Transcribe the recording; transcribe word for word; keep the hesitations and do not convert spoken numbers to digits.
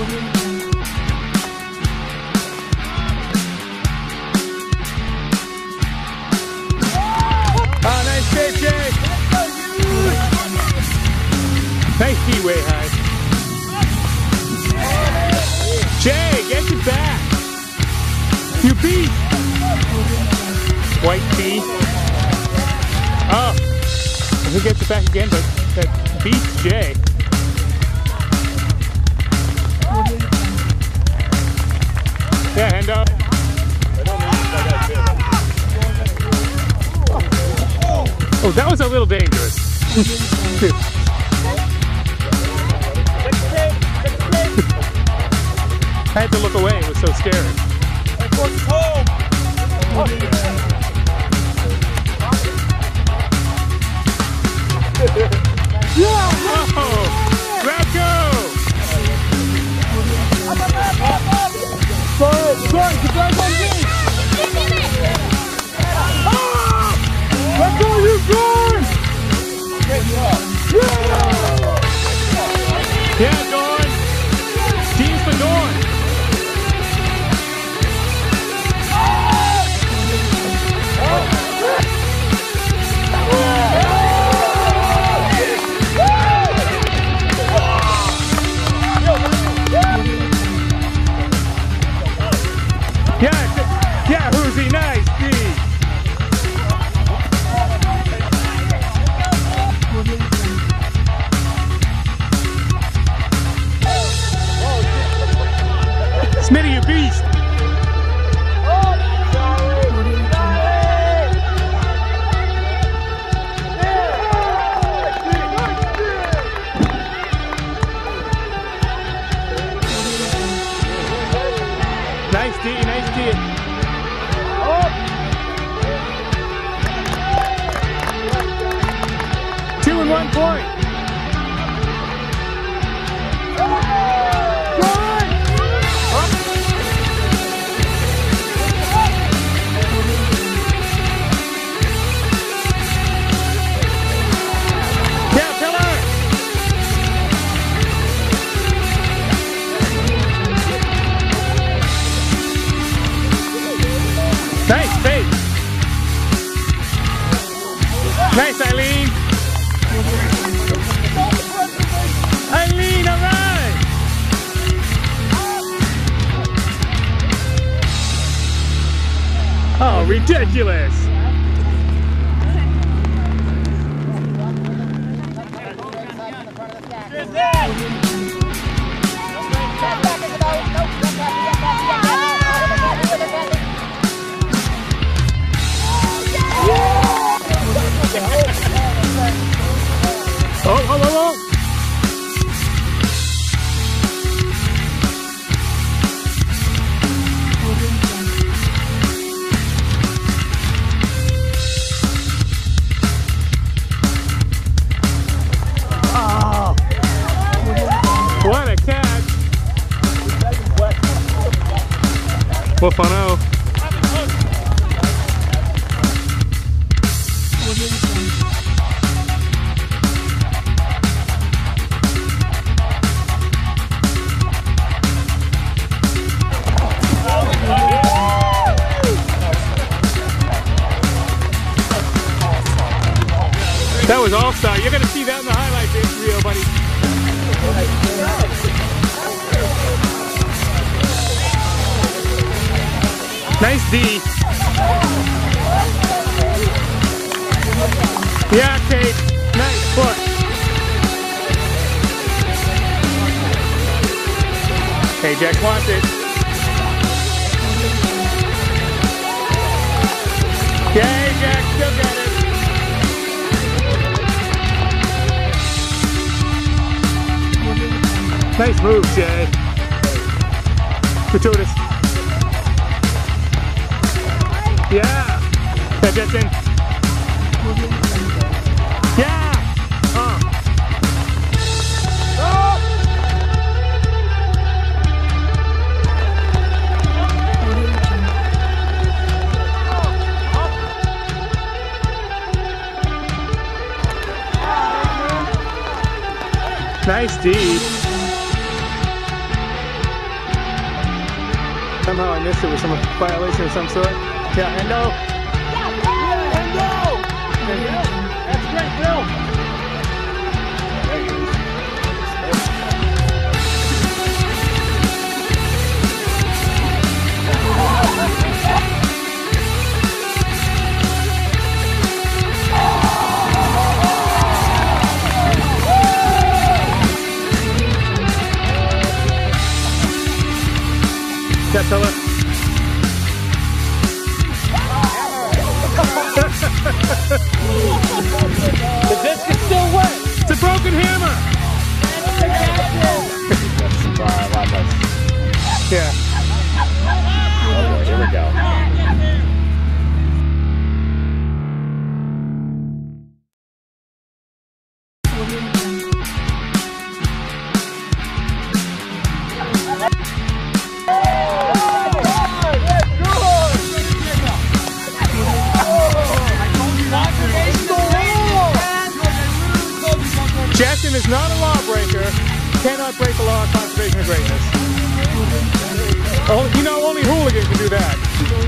Oh, nice save, Jay. Nice D way high. Jay, get it back. You beat. White D. Oh, he gets it back again, but that beats Jay. Yeah, hand up. Oh, that was a little dangerous. I had to look away, it was so scary. Yeah! Oh, grab go! Sorry, sorry, you guys on me! Let's go, you guys! Yeah! Yeah, Dawn! Teams for Dawn! Yeah, yeah, Hoosie, nice, D. Smitty, you beast. Nice D, nice D. Two and one point. Yeah, Pillar. Nice fake. Nice, Eileen. Eileen, all right. Oh, ridiculous. Oh, oh, oh, oh. Oh. What a catch. What fun, oh. That was all-star. You're going to see that in the highlight reel, buddy. Nice D. Yeah, Kate. Nice push. Hey, Jack wants it. Yeah, Jack, still got it. Nice move, Jay. Gratuitous. Yeah. That gets in. Yeah. Uh. Oh. Nice D. Somehow I missed it with some violation of some sort. Yeah, Hendo. Yeah, Hendo! That's great, Bill. There he is. That fella. The disc is still wet. It's a broken hammer. Yeah. Oh, here we go. Jackson is not a lawbreaker, cannot break the law of conservation of greatness. Oh, you know, only hooligans can do that.